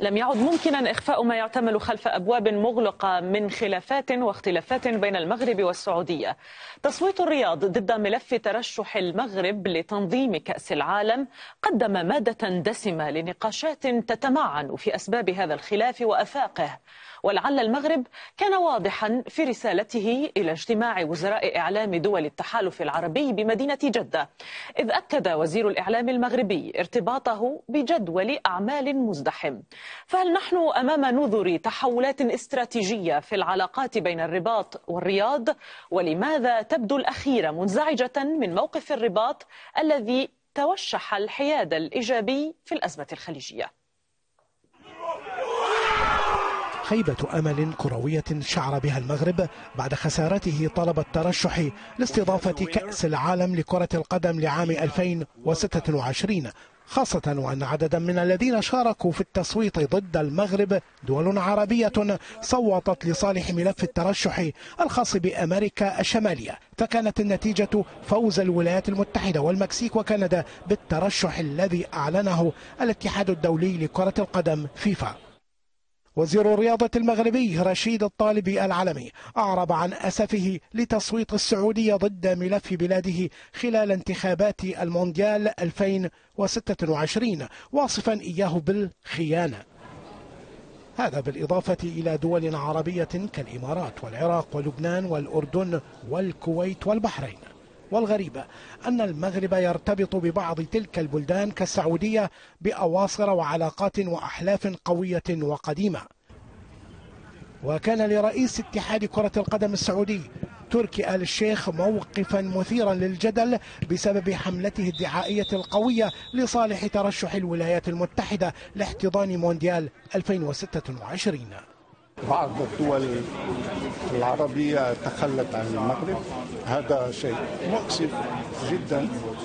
لم يعد ممكنا إخفاء ما يعتمل خلف أبواب مغلقة من خلافات واختلافات بين المغرب والسعودية. تصويت الرياض ضد ملف ترشح المغرب لتنظيم كأس العالم قدم مادة دسمة لنقاشات تتمعن في أسباب هذا الخلاف وأفاقه، ولعل المغرب كان واضحا في رسالته إلى اجتماع وزراء إعلام دول التحالف العربي بمدينة جدة، إذ أكد وزير الإعلام المغربي ارتباطه بجدول أعمال مزدحم. فهل نحن أمام نذر تحولات استراتيجية في العلاقات بين الرباط والرياض؟ ولماذا تبدو الأخيرة منزعجة من موقف الرباط الذي توشح الحياد الإيجابي في الأزمة الخليجية؟ خيبة أمل كروية شعر بها المغرب بعد خسارته طلب الترشح لاستضافة كأس العالم لكرة القدم لعام 2026، خاصة وأن عددا من الذين شاركوا في التصويت ضد المغرب دول عربية صوتت لصالح ملف الترشح الخاص بأمريكا الشمالية، فكانت النتيجة فوز الولايات المتحدة والمكسيك وكندا بالترشح الذي أعلنه الاتحاد الدولي لكرة القدم فيفا. وزير الرياضة المغربي رشيد الطالبي العلمي أعرب عن أسفه لتصويت السعودية ضد ملف بلاده خلال انتخابات المونديال 2026، واصفا إياه بالخيانة. هذا بالإضافة إلى دول عربية كالإمارات والعراق ولبنان والأردن والكويت والبحرين. والغريب أن المغرب يرتبط ببعض تلك البلدان كالسعودية بأواصر وعلاقات وأحلاف قوية وقديمة. وكان لرئيس اتحاد كرة القدم السعودي تركي آل الشيخ موقفا مثيرا للجدل بسبب حملته الدعائية القوية لصالح ترشح الولايات المتحدة لاحتضان مونديال 2026. بعض الدول العربية تخلت عن المغرب، هذا شيء مؤسف جدا،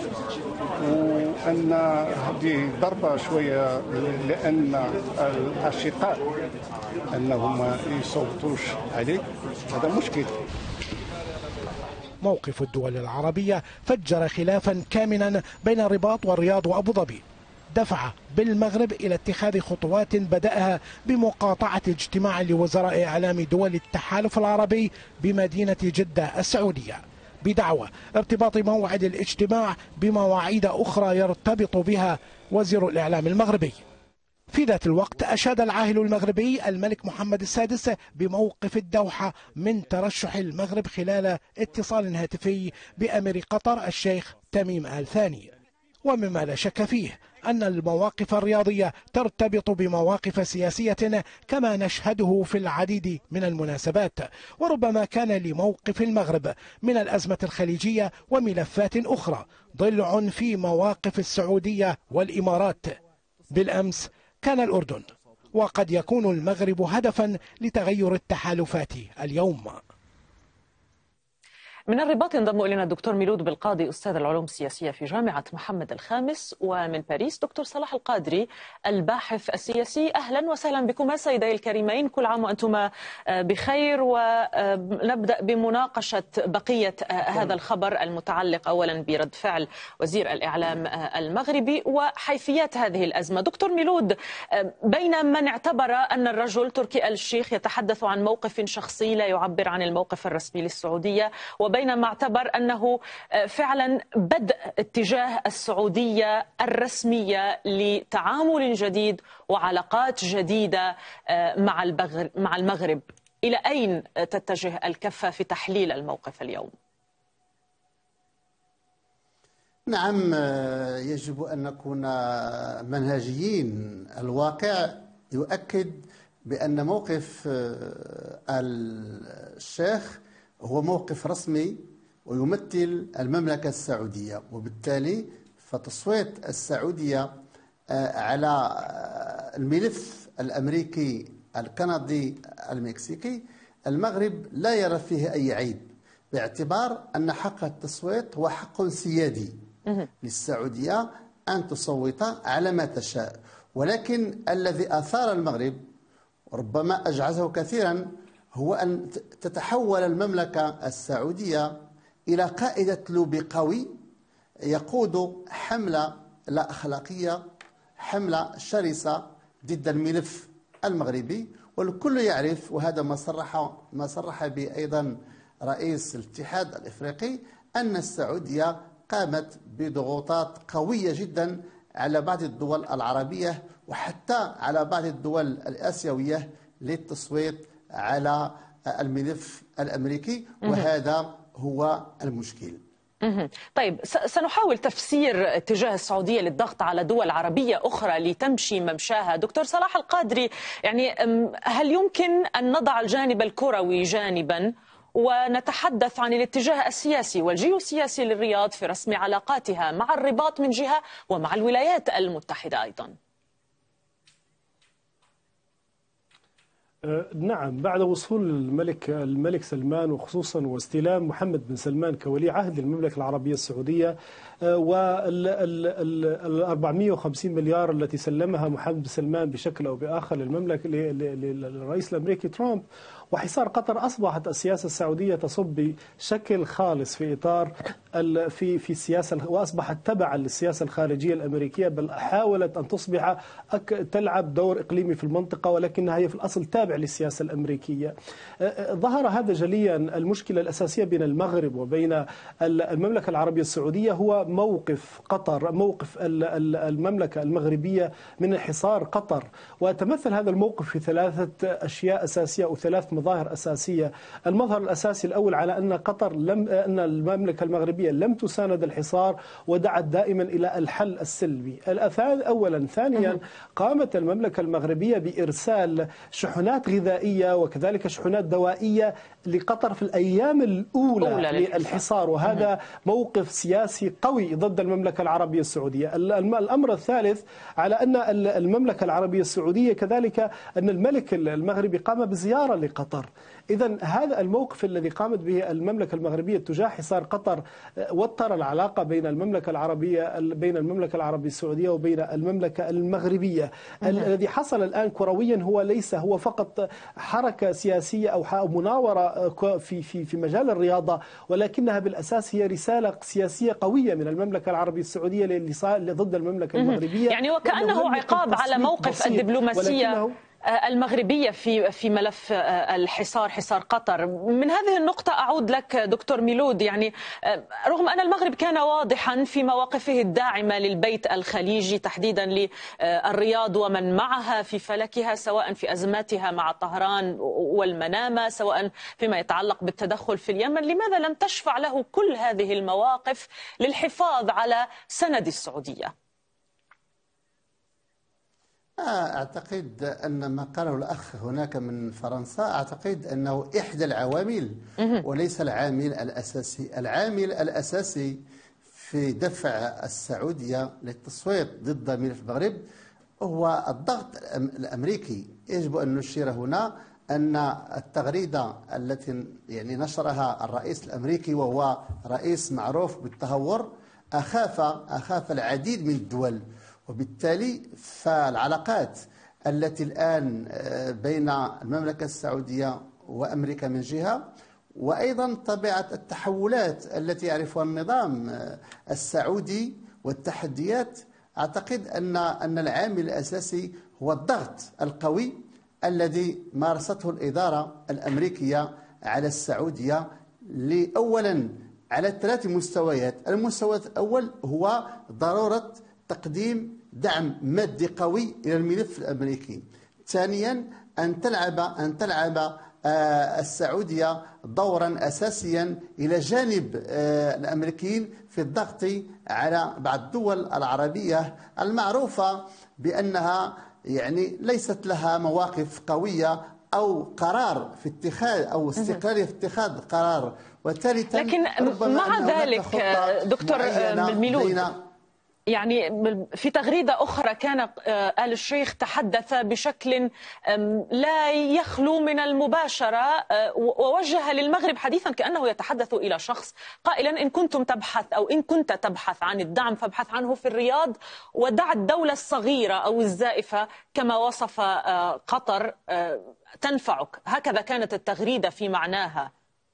وأن هذه ضربة شوية لأن الأشقاء أنهم ما يصوتوش عليك، هذا مشكل. موقف الدول العربية فجر خلافا كامنا بين الرباط والرياض وأبو ظبي، دفع بالمغرب إلى اتخاذ خطوات بدأها بمقاطعة اجتماع لوزراء إعلام دول التحالف العربي بمدينة جدة السعودية، بدعوى ارتباط موعد الاجتماع بمواعيد أخرى يرتبط بها وزير الإعلام المغربي. في ذات الوقت أشاد العاهل المغربي الملك محمد السادس بموقف الدوحة من ترشح المغرب خلال اتصال هاتفي بأمير قطر الشيخ تميم آل ثاني. ومما لا شك فيه أن المواقف الرياضية ترتبط بمواقف سياسية كما نشهده في العديد من المناسبات، وربما كان لموقف المغرب من الأزمة الخليجية وملفات أخرى ضلع في مواقف السعودية والإمارات. بالأمس كان الأردن، وقد يكون المغرب هدفا لتغير التحالفات اليوم. من الرباط ينضم إلينا الدكتور ميلود بالقاضي أستاذ العلوم السياسية في جامعة محمد الخامس، ومن باريس دكتور صلاح القادري الباحث السياسي. أهلا وسهلا بكما سيدي الكريمين، كل عام وأنتما بخير. ونبدأ بمناقشة بقية هذا الخبر المتعلق أولا برد فعل وزير الإعلام المغربي وحيثيات هذه الأزمة. دكتور ميلود، بين من اعتبر أن الرجل تركي آل الشيخ يتحدث عن موقف شخصي لا يعبر عن الموقف الرسمي للسعودية، وبينما اعتبر أنه فعلا بدء اتجاه السعودية الرسمية لتعامل جديد وعلاقات جديدة مع المغرب، إلى أين تتجه الكفة في تحليل الموقف اليوم؟ نعم، يجب أن نكون منهجيين. الواقع يؤكد بأن موقف الشيخ هو موقف رسمي ويمثل المملكة السعودية، وبالتالي فتصويت السعودية على الملف الأمريكي الكندي المكسيكي المغرب لا يرى فيه أي عيب، باعتبار أن حق التصويت هو حق سيادي للسعودية أن تصوت على ما تشاء. ولكن الذي أثار المغرب ربما أجعزه كثيرا هو أن تتحول المملكة السعودية إلى قائدة لوبي قوي يقود حملة لا أخلاقية، حملة شرسة ضد الملف المغربي، والكل يعرف، وهذا ما صرح به أيضا رئيس الاتحاد الإفريقي، أن السعودية قامت بضغوطات قوية جدا على بعض الدول العربية وحتى على بعض الدول الآسيوية للتصويت على الملف الأمريكي، وهذا هو المشكل. طيب، سنحاول تفسير اتجاه السعودية للضغط على دول عربية أخرى لتمشي ممشاها. دكتور صلاح القادري، يعني هل يمكن أن نضع الجانب الكروي جانبا ونتحدث عن الاتجاه السياسي والجيوسياسي للرياض في رسم علاقاتها مع الرباط من جهة ومع الولايات المتحدة أيضا؟ نعم، بعد وصول الملك سلمان وخصوصا واستلام محمد بن سلمان كولي عهد للمملكة العربية السعودية، وال 450 مليار التي سلمها محمد بن سلمان بشكل أو بآخر للمملكة للرئيس الأمريكي ترامب، وحصار قطر، أصبحت السياسة السعودية تصب بشكل خالص في إطار في السياسة، وأصبحت تبعا للسياسة الخارجية الأمريكية، بل حاولت أن تصبح تلعب دور إقليمي في المنطقة، ولكنها هي في الأصل تابع للسياسة الأمريكية. ظهر هذا جليا. المشكلة الأساسية بين المغرب وبين المملكة العربية السعودية هو موقف قطر، موقف المملكة المغربية من حصار قطر، وتمثل هذا الموقف في ثلاثة أشياء أساسية أو ثلاث مظاهر أساسية. المظهر الأساسي الأول على أن أن المملكة المغربية لم تساند الحصار ودعت دائما إلى الحل السلمي. أولا. ثانيا، قامت المملكة المغربية بإرسال شحنات غذائية وكذلك شحنات دوائية لقطر في الأيام الأولى للحصار، وهذا موقف سياسي قوي ضد المملكة العربية السعودية. الأمر الثالث على أن المملكة العربية السعودية كذلك أن الملك المغربي قام بزيارة لقطر. إذن هذا الموقف الذي قامت به المملكة المغربية تجاه حصار قطر وتر العلاقة بين المملكة العربية السعودية وبين المملكة المغربية. الذي حصل الآن كرويا هو فقط حركة سياسية أو مناورة في مجال الرياضة، ولكنها بالأساس هي رسالة سياسية قوية من المملكة العربية السعودية ضد المملكة المغربية، يعني وكأنه عقاب على موقف الدبلوماسية المغربية في ملف الحصار، حصار قطر. من هذه النقطة أعود لك دكتور ميلود. يعني رغم أن المغرب كان واضحا في مواقفه الداعمة للبيت الخليجي، تحديدا للرياض ومن معها في فلكها، سواء في أزماتها مع طهران والمنامة، سواء فيما يتعلق بالتدخل في اليمن، لماذا لم تشفع له كل هذه المواقف للحفاظ على سند السعودية؟ أعتقد أن ما قاله الأخ هناك من فرنسا، أعتقد أنه إحدى العوامل وليس العامل الأساسي. العامل الأساسي في دفع السعودية للتصويت ضد ملف المغرب هو الضغط الأمريكي. يجب أن نشير هنا أن التغريدة التي نشرها الرئيس الأمريكي، وهو رئيس معروف بالتهور، أخاف العديد من الدول، وبالتالي فالعلاقات التي الآن بين المملكة السعودية وأمريكا من جهة، وأيضا طبيعة التحولات التي يعرفها النظام السعودي والتحديات، أعتقد أن العامل الأساسي هو الضغط القوي الذي مارسته الإدارة الأمريكية على السعودية، أولا على 3 مستويات. المستوى الأول هو ضرورة تقديم دعم مادي قوي إلى الملف الأمريكي. ثانيا، أن تلعب السعودية دورا أساسيا إلى جانب الأمريكيين في الضغط على بعض الدول العربية المعروفة بأنها ليست لها مواقف قوية أو قرار في اتخاذ أو استقلالية في اتخاذ القرار. وثالثا، لكن مع ذلك دكتور ميلود، يعني في تغريدة أخرى كان آل الشيخ تحدث بشكل لا يخلو من المباشرة، ووجه للمغرب حديثا كأنه يتحدث إلى شخص، قائلا إن كنت تبحث عن الدعم فابحث عنه في الرياض، ودع الدولة الصغيرة أو الزائفة كما وصف قطر تنفعك. هكذا كانت التغريدة في معناها.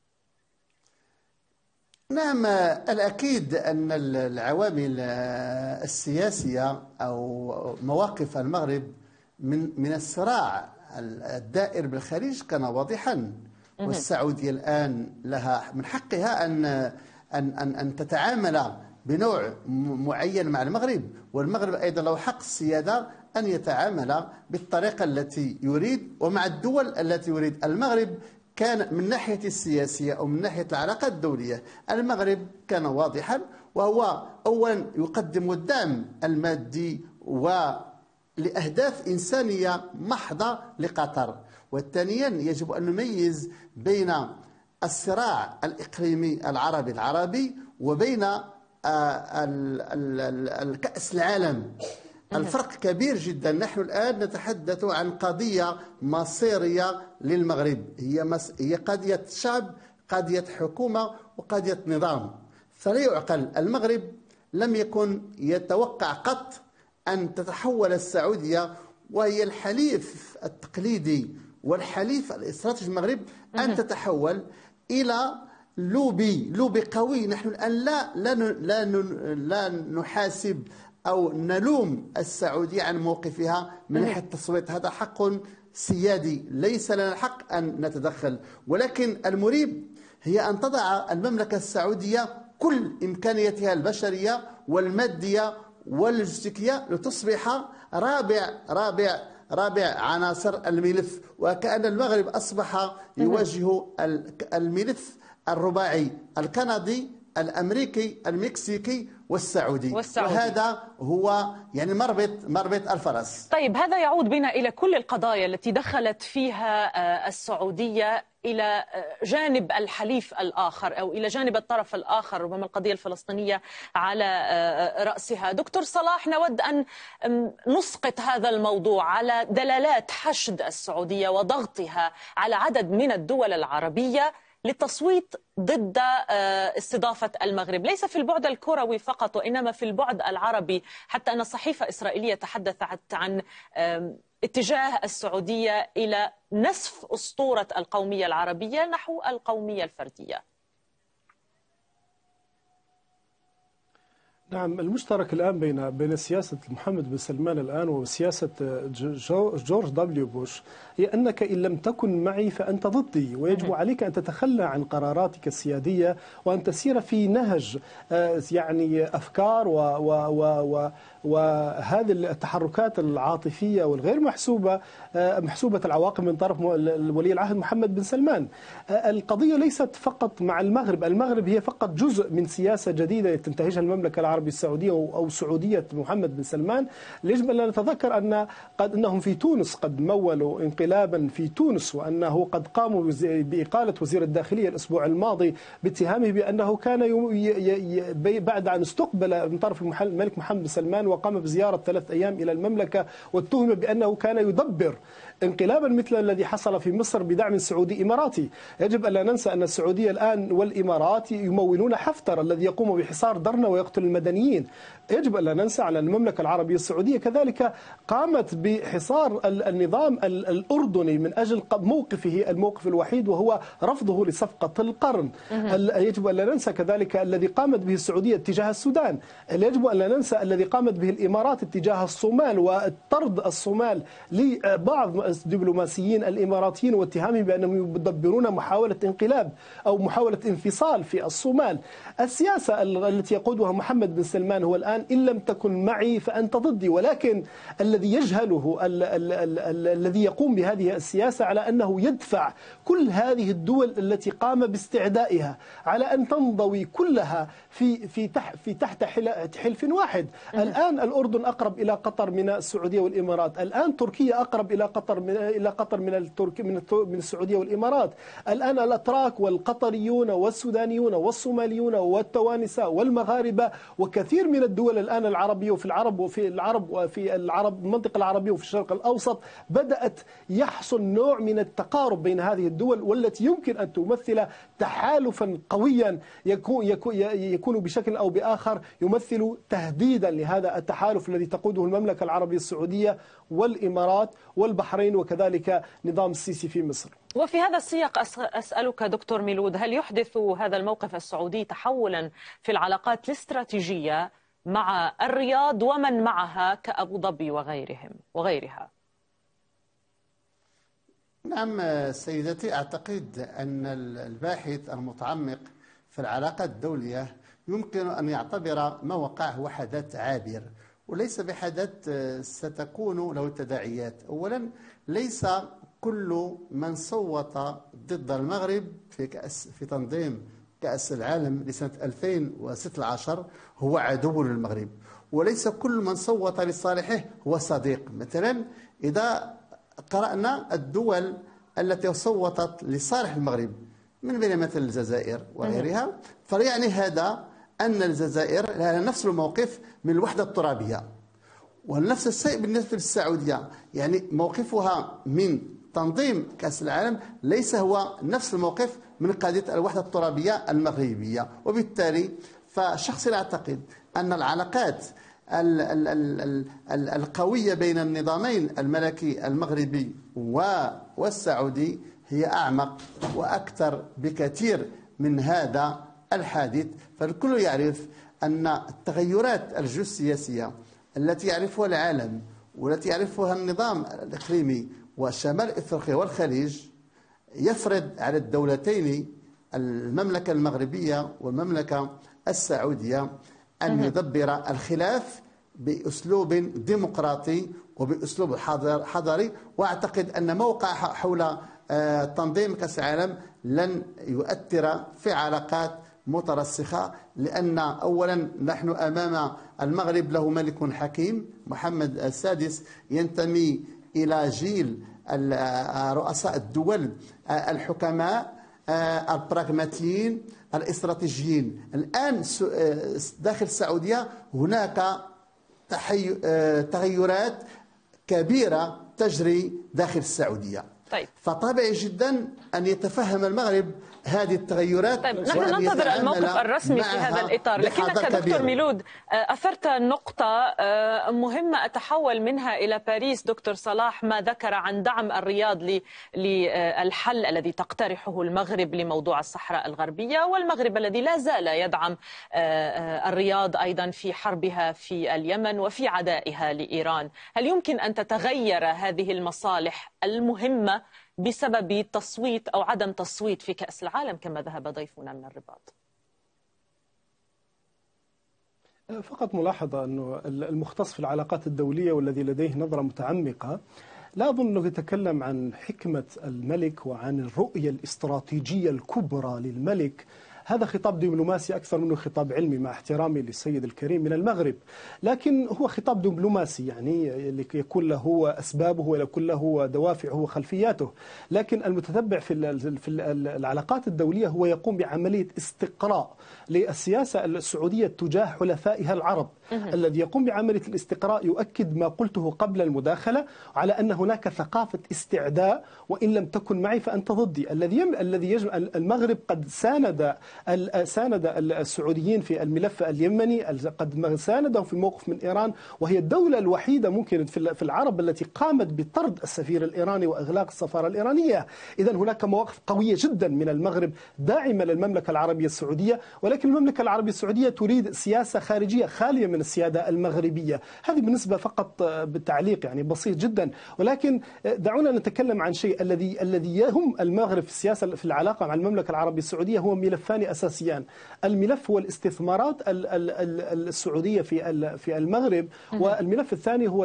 نعم، الأكيد أن العوامل السياسية أو مواقف المغرب من الصراع الدائر بالخليج كان واضحا. والسعودية الآن لها من حقها أن تتعامل بنوع معين مع المغرب، والمغرب أيضا له حق السيادة أن يتعامل بالطريقة التي يريد ومع الدول التي يريد. المغرب كان من ناحية السياسية أو من ناحية العلاقات الدولية، المغرب كان واضحا، وهو أولا يقدم الدعم المادي ولأهداف إنسانية محضة لقطر، وثانيا يجب أن نميز بين الصراع الإقليمي العربي وبين الكأس العالم. الفرق كبير جدا. نحن الآن نتحدث عن قضية مصيرية للمغرب، هي قضية شعب، قضية حكومة، وقضية نظام. فلا يعقل. المغرب لم يكن يتوقع قط أن تتحول السعودية، وهي الحليف التقليدي والحليف الاستراتيجي المغرب، أن تتحول إلى لوبي قوي. نحن الآن لا نحاسب أو نلوم السعودية عن موقفها من ناحية التصويت، هذا حق سيادي ليس لنا الحق أن نتدخل، ولكن المريب هي أن تضع المملكة السعودية كل إمكانياتها البشرية والمادية واللوجستيكية لتصبح رابع عناصر الملف، وكأن المغرب أصبح يواجه الملف الرباعي الكندي الأمريكي المكسيكي والسعودي. وهذا هو يعني مربط الفرس. طيب، هذا يعود بنا إلى كل القضايا التي دخلت فيها السعودية إلى جانب الحليف الآخر أو إلى جانب الطرف الآخر، ربما القضية الفلسطينية على رأسها. دكتور صلاح، نود أن نسقط هذا الموضوع على دلالات حشد السعودية وضغطها على عدد من الدول العربية للتصويت ضد استضافة المغرب، ليس في البعد الكروي فقط وإنما في البعد العربي، حتى أن صحيفة إسرائيلية تحدثت عن اتجاه السعودية إلى نسف أسطورة القومية العربية نحو القومية الفردية. نعم، المشترك الآن بين سياسة محمد بن سلمان الآن وسياسة جورج دبليو بوش هي أنك إن لم تكن معي فأنت ضدي، ويجب عليك أن تتخلى عن قراراتك السيادية وأن تسير في نهج يعني أفكار وهذه التحركات العاطفية والغير محسوبة العواقب من طرف ولي العهد محمد بن سلمان. القضية ليست فقط مع المغرب هي فقط جزء من سياسة جديدة تنتهجها المملكة العربية السعودية أو سعودية محمد بن سلمان. يجب أن نتذكر أنهم في تونس قد مولوا انقلابا في تونس، وأنه قد قاموا بإقالة وزير الداخلية الأسبوع الماضي باتهامه بأنه كان بعد أن استقبل من طرف الملك محمد بن سلمان وقام بزيارة 3 أيام إلى المملكة، واتهم بأنه كان يدبر انقلابا مثل الذي حصل في مصر بدعم سعودي إماراتي. يجب أن لا ننسى أن السعودية الآن والإمارات يمولون حفتر الذي يقوم بحصار درنا ويقتل المدنيين. يجب أن لا ننسى على المملكة العربية السعودية كذلك قامت بحصار النظام الأردني من أجل موقفه الموقف الوحيد وهو رفضه لصفقة القرن. يجب أن لا ننسى كذلك الذي قامت به السعودية اتجاه السودان. يجب أن لا ننسى الذي قامت به الإمارات اتجاه الصومال وطرد الصومال لبعض الدبلوماسيين الإماراتيين واتهامهم بأنهم يدبرون محاولة انقلاب أو محاولة انفصال في الصومال. السياسة التي يقودها محمد بن سلمان هو الآن إن لم تكن معي فأنت ضدي، ولكن الذي يجهله الذي يقوم بهذه السياسة على أنه يدفع كل هذه الدول التي قام باستعدائها على أن تنضوي كلها في تحت حلف واحد. الآن الأردن أقرب إلى قطر من السعودية والإمارات، الآن تركيا أقرب إلى قطر من السعودية والإمارات، الآن الأتراك والقطريون والسودانيون والصوماليون والتوانسة والمغاربة وكثير من الدول الآن العربية وفي العرب المنطقة العربية وفي الشرق الأوسط بدأت يحصل نوع من التقارب بين هذه الدول، والتي يمكن أن تمثل تحالفا قويا يكون بشكل أو بآخر يمثل تهديدا لهذا التحالف الذي تقوده المملكة العربية السعودية والإمارات والبحرين وكذلك نظام السيسي في مصر. وفي هذا السياق أسألك دكتور ميلود، هل يحدث هذا الموقف السعودي تحولا في العلاقات الاستراتيجية مع الرياض ومن معها كأبو ظبي وغيرها؟ نعم سيدتي، أعتقد أن الباحث المتعمق في العلاقات الدولية يمكن أن يعتبر ما وقع هو حدث عابر وليس بحدث ستكون له تداعيات. أولا، ليس كل من صوت ضد المغرب في تنظيم كأس العالم لسنة 2016 هو عدو للمغرب، وليس كل من صوت لصالحه هو صديق. مثلا إذا قرأنا الدول التي صوتت لصالح المغرب من بين مثل الجزائر وغيرها، فيعني هذا أن الجزائر لها نفس الموقف من الوحدة الترابية، ونفس الشيء بالنسبة للسعودية، يعني موقفها من تنظيم كأس العالم ليس هو نفس الموقف من قضية الوحدة الترابية المغربية. وبالتالي فشخصيا أعتقد أن العلاقات القوية بين النظامين الملكي المغربي والسعودي هي أعمق وأكثر بكثير من هذا الحادث. فالكل يعرف أن التغيرات الجيوسياسية التي يعرفها العالم والتي يعرفها النظام الإقليمي وشمال إفريقيا والخليج يفرض على الدولتين المملكة المغربية والمملكة السعودية أن يدبر الخلاف بأسلوب ديمقراطي وبأسلوب حضاري. وأعتقد أن موقع حول تنظيم كأس العالم لن يؤثر في علاقات مترسخة، لأن أولا نحن أمام المغرب له ملك حكيم محمد السادس ينتمي إلى جيل رؤساء الدول الحكماء البراغماتيين الاستراتيجيين. الآن داخل السعودية هناك تغيرات كبيرة تجري داخل السعودية. طيب. فطبيعي جدا أن يتفهم المغرب هذه التغيرات. طيب، نحن ننتظر الموقف الرسمي في هذا الإطار، لكنك دكتور ميلود أثرت نقطة مهمة أتحول منها إلى باريس. دكتور صلاح ما ذكر عن دعم الرياض للحل الذي تقترحه المغرب لموضوع الصحراء الغربية، والمغرب الذي لا زال يدعم الرياض أيضا في حربها في اليمن وفي عدائها لإيران. هل يمكن أن تتغير هذه المصالح المهمة بسبب تصويت أو عدم تصويت في كأس العالم كما ذهب ضيفنا من الرباط؟ فقط ملاحظة أنه المختص في العلاقات الدولية والذي لديه نظرة متعمقة لا أظن أنه يتكلم عن حكمة الملك وعن الرؤية الاستراتيجية الكبرى للملك. هذا خطاب دبلوماسي أكثر منه خطاب علمي، مع احترامي للسيد الكريم من المغرب، لكن هو خطاب دبلوماسي يعني يكون له أسبابه ويكون له دوافعه وخلفياته. لكن المتتبع في العلاقات الدولية هو يقوم بعملية استقراء للسياسة السعودية تجاه حلفائها العرب. الذي يقوم بعملية الاستقراء يؤكد ما قلته قبل المداخلة على أن هناك ثقافة استعداء، وإن لم تكن معي فأنت ضدي. الذي يجب المغرب قد ساند السعوديين في الملف اليمني، قد ساندهم في الموقف من إيران، وهي الدولة الوحيدة ممكن في العرب التي قامت بطرد السفير الإيراني وإغلاق السفارة الإيرانية. إذن هناك مواقف قوية جدا من المغرب داعمة للمملكة العربية السعودية، ولكن المملكة العربية السعودية تريد سياسة خارجية خالية من السيادة المغربية. هذه بالنسبة فقط بالتعليق يعني بسيط جدا. ولكن دعونا نتكلم عن شيء الذي يهم المغرب في السياسة في العلاقة مع المملكة العربية السعودية هو ملفان أساسيان. الملف هو الاستثمارات السعودية في المغرب، والملف الثاني هو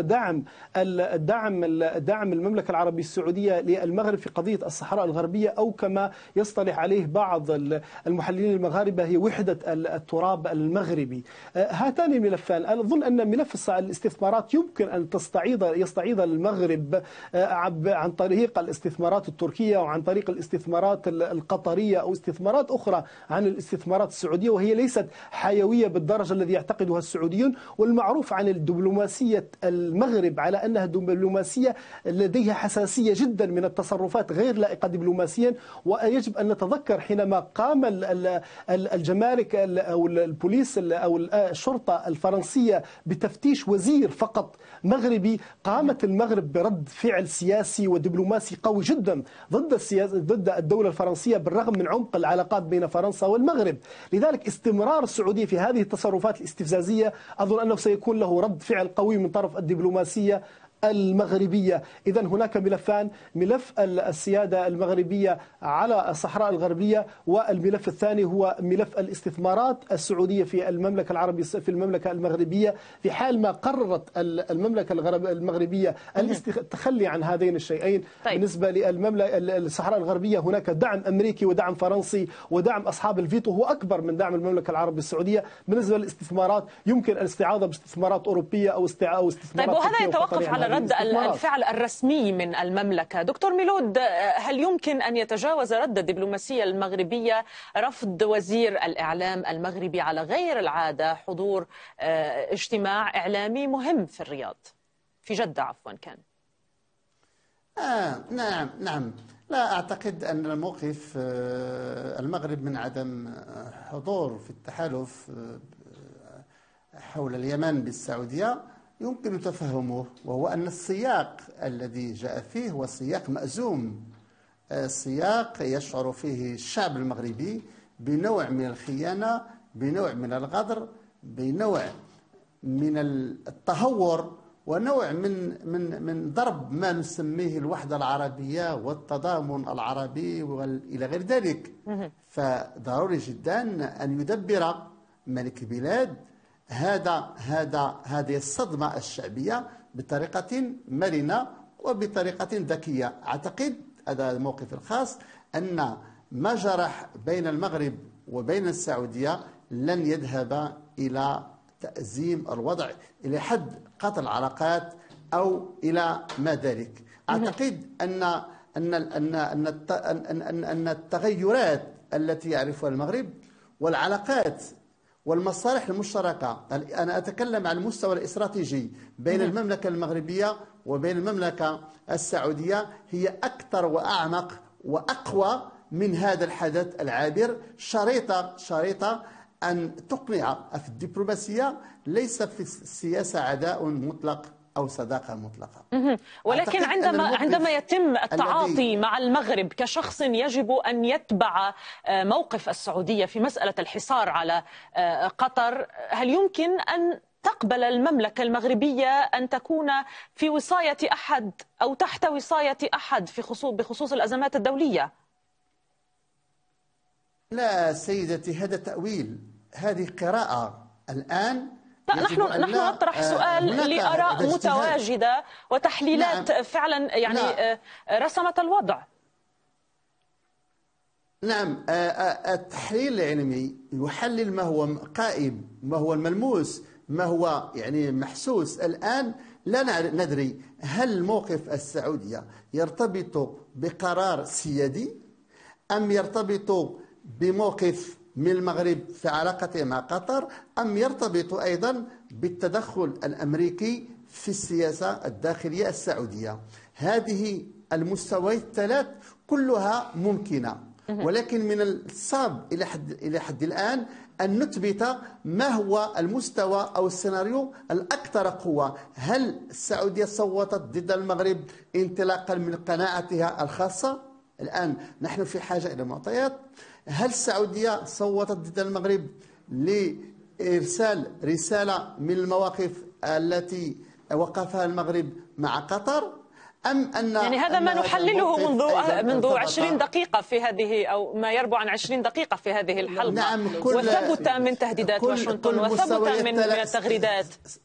دعم المملكة العربية السعودية للمغرب في قضية الصحراء الغربية، أو كما يصطلح عليه بعض المحللين المغاربة هي وحدة التراب المغربي. هاتان الملفان أظن أن ملف الاستثمارات يمكن أن يستعيض المغرب عن طريق الاستثمارات التركية وعن طريق الاستثمارات القطرية أو استثمارات أخرى عن الاستثمارات السعودية، وهي ليست حيوية بالدرجة الذي يعتقدها السعوديون. والمعروف عن الدبلوماسية المغرب على أنها دبلوماسية لديها حساسية جدا من التصرفات غير لائقة دبلوماسيا. ويجب أن نتذكر حينما قام الجمارك أو البوليس أو الشرطة الفرنسية بتفتيش وزير فقط مغربي، قامت المغرب برد فعل سياسي ودبلوماسي قوي جدا ضد الدولة الفرنسية بالرغم من عمق العلاقات بين فرنسا والمغرب. لذلك استمرار السعودية في هذه التصرفات الاستفزازية أظن أنه سيكون له رد فعل قوي من طرف الدبلوماسية المغربية. إذن هناك ملفان: ملف السيادة المغربية على الصحراء الغربية، والملف الثاني هو ملف الاستثمارات السعودية في المملكة العربية في المملكة المغربية. في حال ما قررت المملكة المغربية التخلي عن هذين الشيئين، بالنسبة للصحراء الغربية هناك دعم أمريكي ودعم فرنسي ودعم أصحاب الفيتو هو أكبر من دعم المملكة العربية السعودية. بالنسبة للاستثمارات يمكن الاستعاضة باستثمارات أوروبية أو استثمارات. طيب، وهذا يتوقف على رد الفعل الرسمي من المملكة. دكتور ميلود، هل يمكن أن يتجاوز رد الدبلوماسية المغربية رفض وزير الإعلام المغربي على غير العادة حضور اجتماع إعلامي مهم في الرياض، في جدة عفوا كان؟ نعم. لا أعتقد أن الموقف المغرب من عدم حضور في التحالف حول اليمن بالسعودية يمكن تفهمه، وهو أن السياق الذي جاء فيه هو سياق مأزوم، سياق يشعر فيه الشعب المغربي بنوع من الخيانة، بنوع من الغدر، بنوع من التهور، ونوع من ضرب ما نسميه الوحدة العربية والتضامن العربي إلى غير ذلك. فضروري جدا أن يدبر ملك بلاد هذه الصدمة الشعبية بطريقة مرنة وبطريقة ذكية. أعتقد هذا الموقف الخاص أن ما جرح بين المغرب وبين السعودية لن يذهب إلى تأزيم الوضع إلى حد قطع العلاقات أو إلى ما ذلك. أعتقد أن التغيرات التي يعرفها المغرب والعلاقات والمصالح المشتركة، أنا أتكلم عن المستوى الاستراتيجي بين المملكة المغربية وبين المملكة السعودية، هي أكثر وأعمق وأقوى من هذا الحدث العابر. شريطة أن تقنع في الدبلوماسية، ليس في السياسة عداء مطلق أو صداقة مطلقة. ولكن عندما يتم التعاطي مع المغرب كشخص يجب أن يتبع موقف السعودية في مسألة الحصار على قطر، هل يمكن أن تقبل المملكة المغربية أن تكون في وصاية أحد أو تحت وصاية أحد بخصوص الأزمات الدولية؟ لا سيدتي، هذا تأويل، هذه قراءة. الآن نحن نطرح سؤال لآراء متواجدة وتحليلات فعلا يعني رسمت الوضع. نعم، التحليل العلمي يحلل ما هو قائم، ما هو الملموس، ما هو يعني محسوس. الآن لا ندري هل الموقف السعودية يرتبط بقرار سيادي أم يرتبط بموقف من المغرب في علاقته مع قطر، أم يرتبط أيضا بالتدخل الأمريكي في السياسة الداخلية السعودية. هذه المستويات الثلاث كلها ممكنة، ولكن من الصعب إلى حد الآن أن نثبت ما هو المستوى أو السيناريو الأكثر قوة. هل السعودية صوتت ضد المغرب انطلاقا من قناعتها الخاصة؟ الآن نحن في حاجة إلى معطيات. هل السعودية صوتت ضد المغرب لإرسال رسالة من المواقف التي وقفها المغرب مع قطر، أم أن يعني هذا ما نحلله منذ 20 دقيقة في هذه، أو ما يربع عن 20 دقيقة في هذه الحلقة؟ نعم، وثبت من تهديدات واشنطن وثبت من التغريدات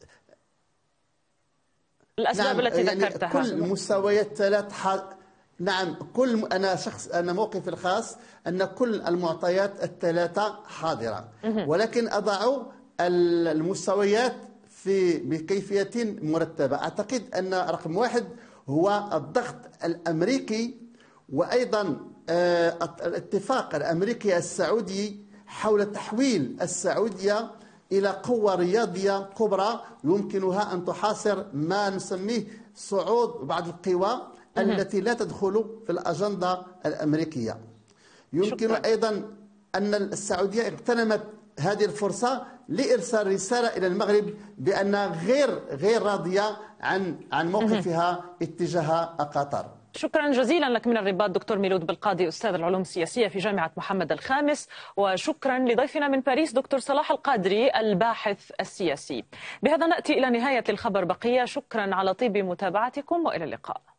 الأسباب التي ذكرتها. كل مستويات ثلاث نعم، أنا موقفي الخاص أن كل المعطيات الثلاثة حاضرة، ولكن أضع المستويات بكيفية مرتبة. أعتقد أن رقم واحد هو الضغط الأمريكي، وأيضا الاتفاق الأمريكي السعودي حول تحويل السعودية إلى قوة رياضية كبرى يمكنها أن تحاصر ما نسميه صعود بعض القوى التي لا تدخل في الأجندة الأمريكية. يمكن أيضا أن السعودية اغتنمت هذه الفرصة لإرسال رسالة إلى المغرب بأنها غير راضية عن موقفها اتجاه قطر. شكرا جزيلا لك من الرباط دكتور ميلود بالقاضي أستاذ العلوم السياسية في جامعة محمد الخامس، وشكرا لضيفنا من باريس دكتور صلاح القادري الباحث السياسي. بهذا نأتي إلى نهاية الخبر بقية. شكرا على طيب متابعتكم وإلى اللقاء.